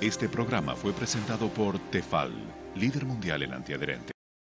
Este programa fue presentado por Tefal, líder mundial en antiadherentes.